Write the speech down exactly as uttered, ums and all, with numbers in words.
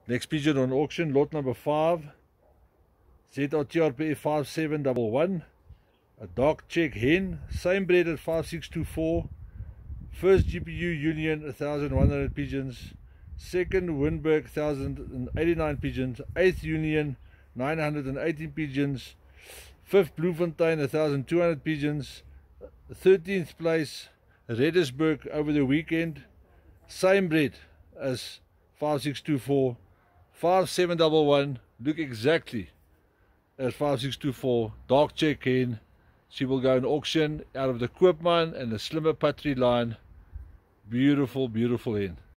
Next pigeon on auction, lot number five, Z R T R P F five seven one one, a dark check hen, same breed at five six two four, first G P U Union one thousand one hundred pigeons, second Winburg one thousand eighty-nine pigeons, eighth Union nine hundred eighteen pigeons, fifth Bloemfontein one thousand two hundred pigeons, thirteenth place Redisburg over the weekend, same breed as five six two four, five seven one one, look exactly as five six two four, dark check hen. She will go in auction out of the Koopman and the Slimmer Patrie line. Beautiful, beautiful hen.